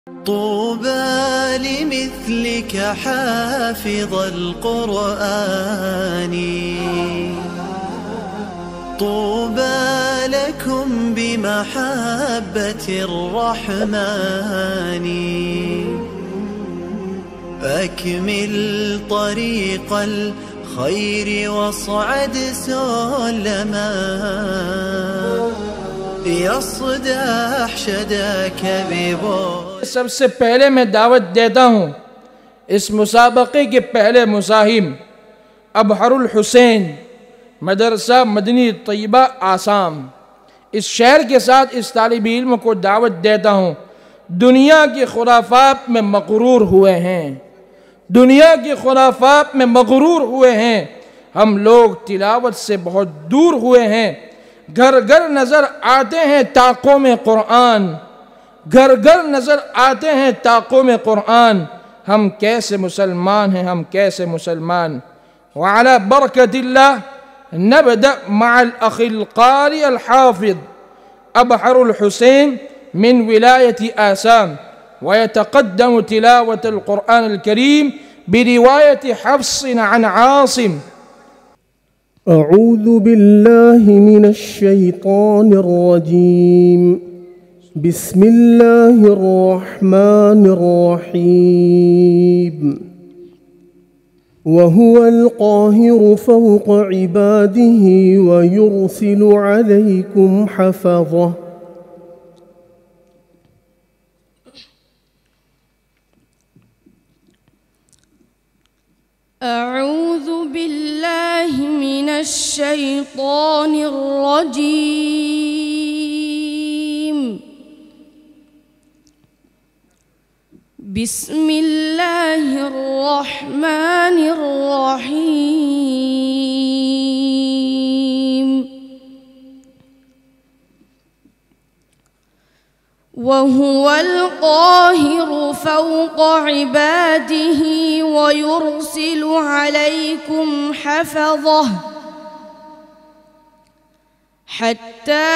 طوبى لمثلك حافظ القرآن، طوبى لكم بمحبة الرحمن. أكمل طريق الخير واصعد سلما، يصدح شداك ببوس. सबसे पहले मैं दावत देता हूँ इस मुसाबक़े के पहले मुसाहिम अबहरुल हुसैन मदरसा मदनी तैयबा आसाम, इस शहर के साथ इस तालिब इल्म को दावत देता हूँ। दुनिया के खुराफात में मगरूर हुए हैं, दुनिया के खुराफात में मगरूर हुए हैं। हम लोग तिलावत से बहुत दूर हुए हैं। घर घर नज़र आते हैं ताक़ों में क़ुरआन, घर घर नज़र आते हैं ताक़ों में क़ुरआन। हम कैसे मुसलमान हैं, हम कैसे मुसलमान। व अला बरकतिल्लाह नबदा मअल अखिल क़ारी अल हाफ़िज़ अबहरुल हुसैन मिन विलायत आसाम व यतक़द्दम तिलावत अल क़ुरआन अल करीम बिरिवायत हफ्स अन आसिम। अऊज़ु बिल्लाहि मिनश शैतानिर रजीम। बिस्मिल्लाहिर रहमानिर रहीम। वहुवल क़ाहिरु फ़ौक़ इबादिही व युरसिलु अलैकुम हफ़ज़ह। अऊज़ु बिल्लाहि मिनश शैतानिर रजीम। बिस्मिल्लाहिर रहमानिर रहीम। वहुवल क़ाहिरु फ़ौक़ इबादिही व युरसिलु अलैकुम हफ़ज़ह हत्ता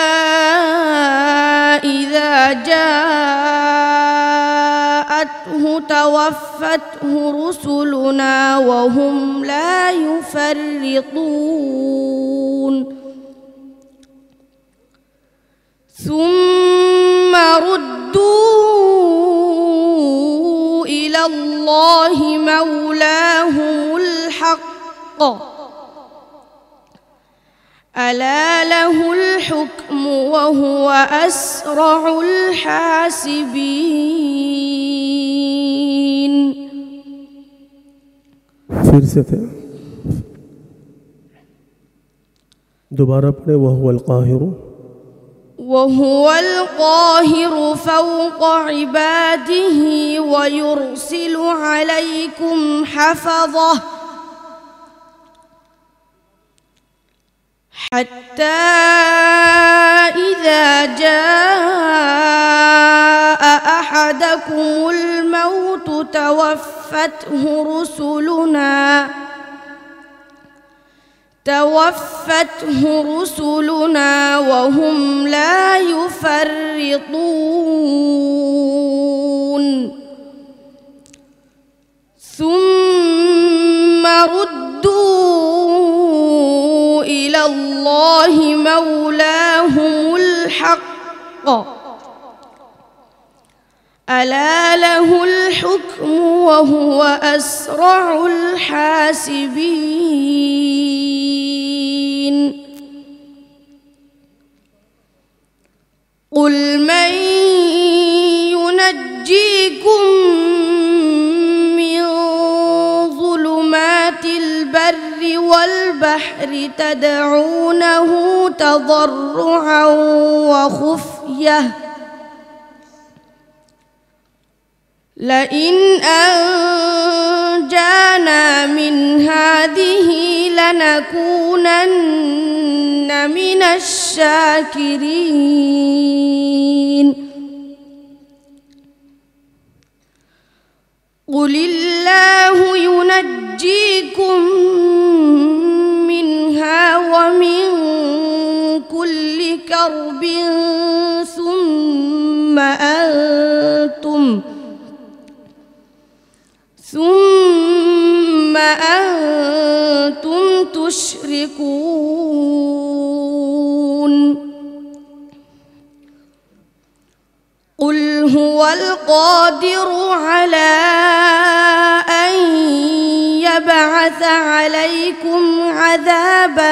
इज़ा जाअतहु तवफ़्फ़तहु रुसुलुना व हुम ला युफ़र्रितून। ثم ردوا إلى الله مولاهم الحق ألا له الحكم وهو أسرع الحاسبين। फिर से थे दोबारा पढ़े। वहुवल क़ाहिरु वहुवल क़ाहिरु फ़ौक़ इबादिही व युरसिलु अलैकुम हफ़ज़ह हत्ता इज़ा जाअ अहदकुमुल मौत तवफ़्फ़तहु रुसुलुना वहुम ला युफ़र्रितून। ثم ردوا إلى الله مولاهم الحق ألا له الحكم وهو أسرع الحاسبين। قل من ينجيكم من ظلمات البر والبحر تدعونه تضرعا وخفية لئن أنجانا من هذه لنكونن من الشاكرين. قل الله ينجيكم منها ومن كل كرب ثم أنتم ثم أنتم تشركون قل هو القادر على أن يبعث عليكم عذابا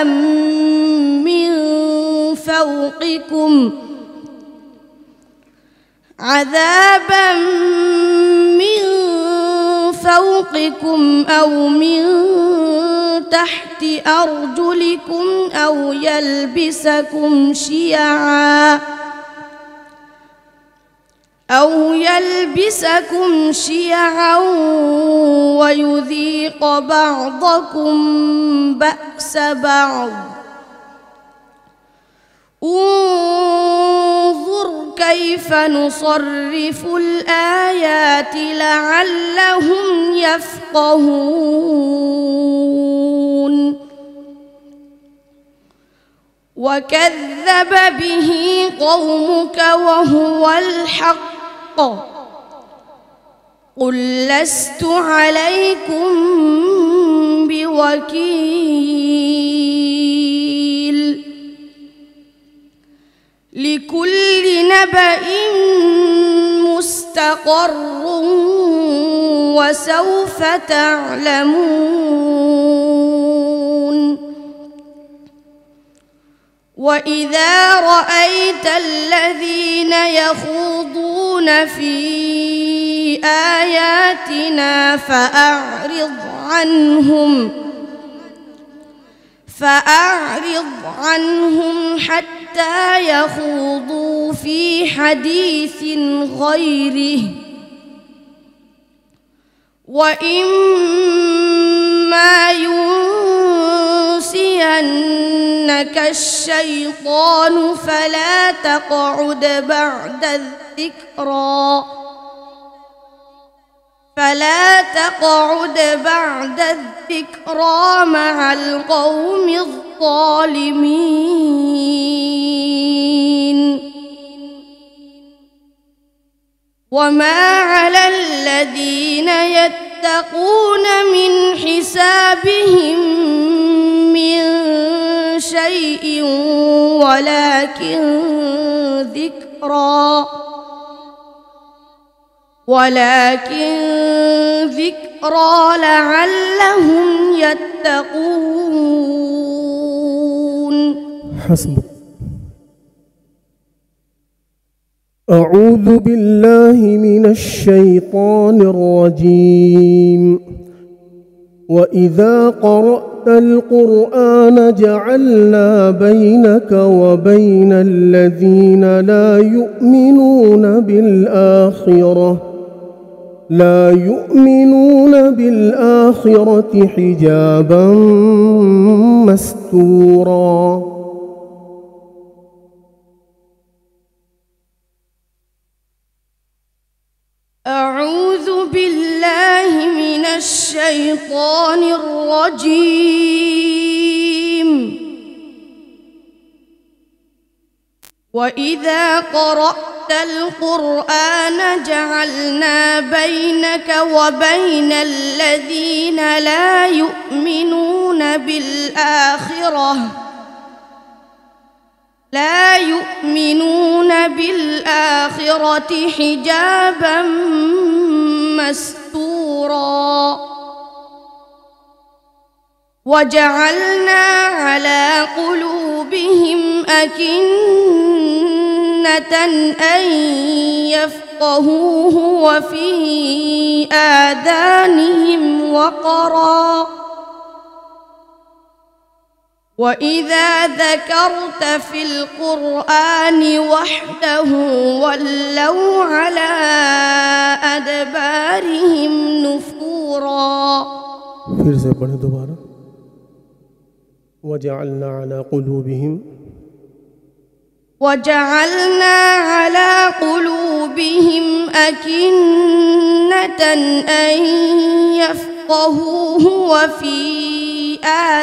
من فوقكم أو من تحت أرجلكم أو يلبسكم شيعا ويذيق بعضكم بأس بعض انظر كيف نصرف الآيات لعلهم يفقهون وكذب به قومك وهو الحق قل لست عليكم بوكيل لكل نبأ مستقر وسوف تعلمون وإذا رأيت الذين يخوضون في آياتنا فأعرض عنهم حتى يخوضوا في حديث غيره وإما ينسينك الشيطان فلا تقعد بعد الذكرى مع القوم الظالمين وما على الذين يتقون من حسابهم من شيء ولكن ذكرى لعلهم يتقون. حسبك. أعوذ بالله من الشيطان الرجيم. وإذا قرأت القرآن جعلنا بينك وبين الذين لا يؤمنون بالآخرة حجابا مستورا. أعوذ بالله من الشيطان الرجيم. وإذا قرأت القرآن جعلنا بينك وبين الذين لا يؤمنون بالآخرة حجابا مستورا. وجعلنا على قلوبهم أكنة أن يفقهوه وفي آذانهم وقرا وإذا ذكرت في القرآن وحده ولوا على أدبارهم نفورا. फिर से पढ़ें दोबारा. وجعلنا على قلوبهم أكنة أن يفقهوه وفي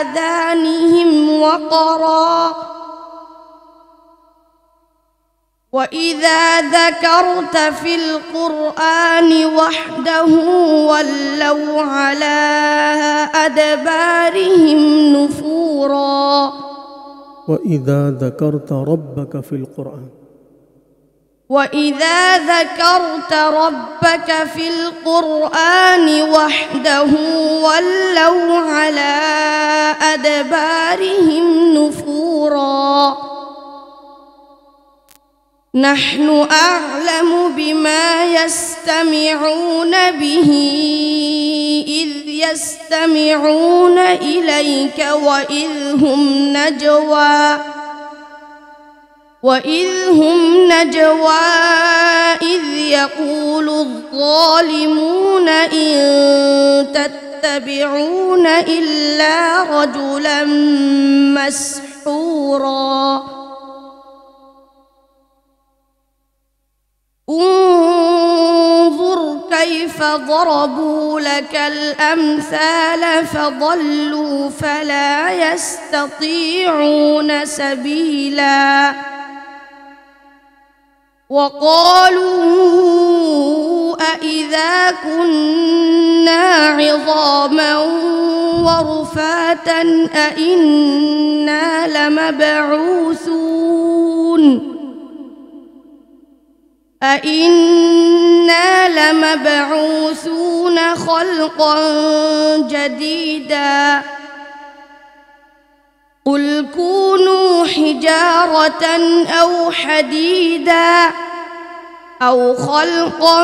آذانهم وقرا وإذا ذكرت في القرآن وحده ولوا على أدبارهم نفورا وإذا ذكرت ربك في القرآن وإذا ذكرت ربك في القرآن وحده ولوا على أدبارهم نفورا نحن أعلم بما يستمعون به إذ يستمعون إليك وإذ هم نجوى إذ يقول الظالمون إن تتبعون إلا رجلا مسحورا انظر كيف ضربوا لك الأمثال فضلوا فلا يستطيعون سبيلا وقالوا أإذا كنا عظاما ورفاتا أإنا لمبعوثون خلقا جديدا قل كونوا حجارة أو حديدا أو خلقا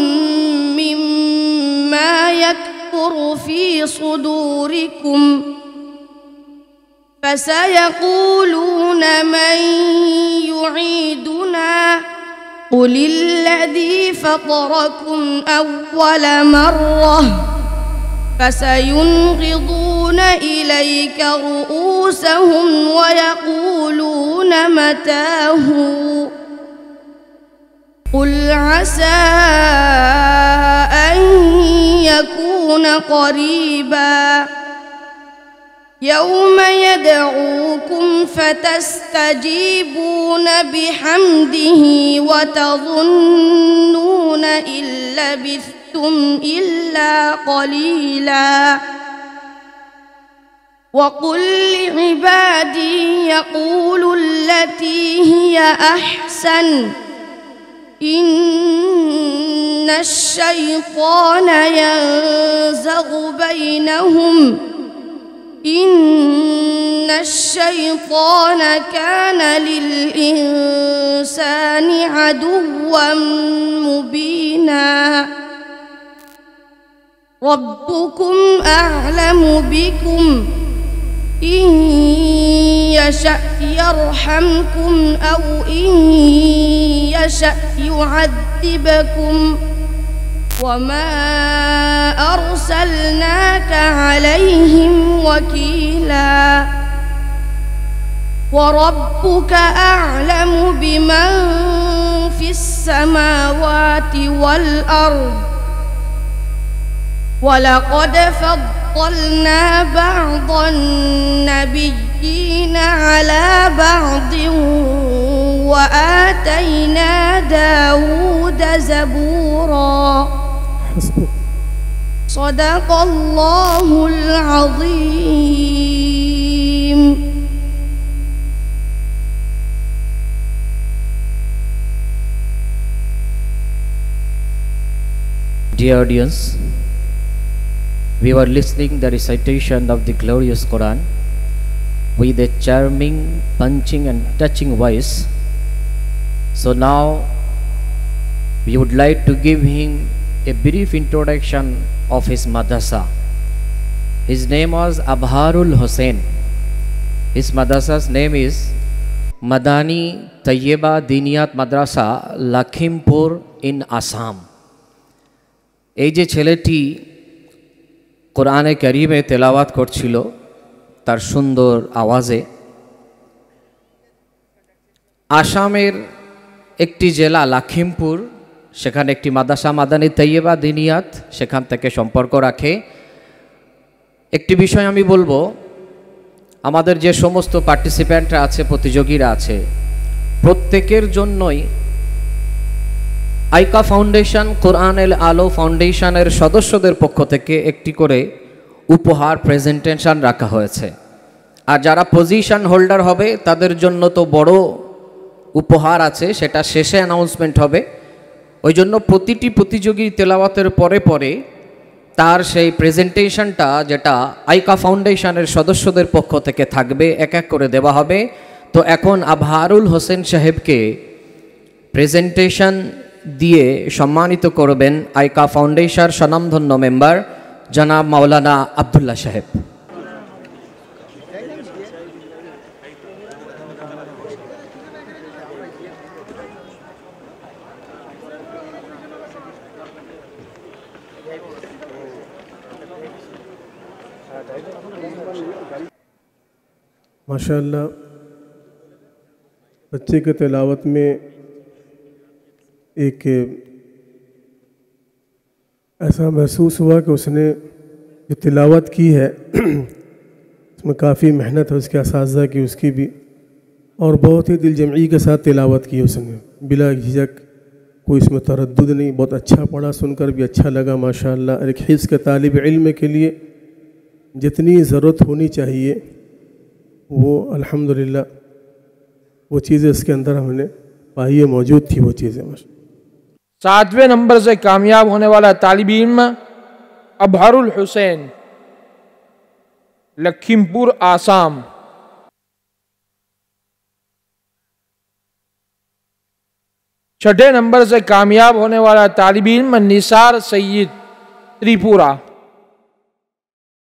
مما يكبر في صدوركم فسيقولون من يعيدنا قل الذي فطركم أول مرة فسينغضون إليك رؤوسهم ويقولون متاه قل عسى أن يكون قريبا يوم يدعوكم فتستجيبون بحمده وتظنون إن لبثتم إلا قليلا وقل لعبادي يقولوا التي هي أحسن إن الشيطان ينزغ بينهم إن الشيطان كان للإنسان عدوا مبينا ربكم أعلم بكم إن يشأ يرحمكم أو إن يشأ يعذبكم وما أرسلناك عليهم وكيلا وربك أعلم بمن في السماوات والأرض ولقد فضلنا بعض النبيين على بعض وآتينا داود زبورا صدق الله العظيم. Dear audience, we were listening the recitation of the glorious Quran with a charming, punching and touching voice. So now we would like to give him a brief introduction of his madrasa. His name was Abharul Hussain. His madrasa's name is Madani Tayyeba Diniyat Madrasa, Lakhimpur in Assam. এই যে ছেলেটি কোরআনে কারিমে তেলাওয়াত করছিল তার সুন্দর আওয়াজে, আসামের একটি জেলা লখিমপুর, সেখানে একটি মাদ্রাসা মাদানী তাইয়েবা দিনিয়াত, সেখান থেকে সম্পর্ক রাখে। একটি বিষয় আমি বলবো, আমাদের যে সমস্ত পার্টিসিপ্যান্টরা আছে, প্রতিযোগীরা আছে, প্রত্যেকের জন্যই আইকা ফাউন্ডেশন কোরআন এল আলো ফাউন্ডেশনের সদস্যদের পক্ষ থেকে একটি করে উপহার প্রেজেন্টেশন রাখা হয়েছে। আর যারা পজিশন হোল্ডার হবে তাদের জন্য তো বড় উপহার আছে, সেটা শেষে অ্যানাউন্সমেন্ট হবে। ওই জন্য প্রতিটি প্রতিযোগী তেলাওয়াতের পরে পরে তার সেই প্রেজেন্টেশনটা যেটা আইকা ফাউন্ডেশনের সদস্যদের পক্ষ থেকে থাকবে এক এক করে দেওয়া হবে। তো এখন আবহারুল হোসেন সাহেবকে প্রেজেন্টেশন দিয়ে সম্মানিত করবেন আইকা ফাউন্ডেশন স্বনামধন্য মেম্বার জনাব মাওলানা আব্দুল্লাহ সাহেব। माशाअल्लाह, बच्चे के तिलावत में एक ऐसा महसूस हुआ कि उसने जो तिलावत की है उसमें काफ़ी मेहनत है उसके असातिज़ा की, उसकी भी, और बहुत ही दिल जमई के साथ तिलावत की उसने, बिला झिझक, कोई इसमें तरद्दुद नहीं। बहुत अच्छा पढ़ा, सुनकर भी अच्छा लगा माशाअल्लाह। एक हिफ्ज़ के तालिब इल्म के लिए जितनी ज़रूरत होनी चाहिए वो अल्हम्दुलिल्लाह वो चीज़ें इसके अंदर हमने पाई है, मौजूद थी वो चीज़ें। 7वें नंबर से कामयाब होने वाला तालिबी इल्म अबहरुल हुसैन, लखीमपुर आसाम। 6ठे नंबर से कामयाब होने वाला तालिबी इल्म निसार सईद, त्रिपुरा।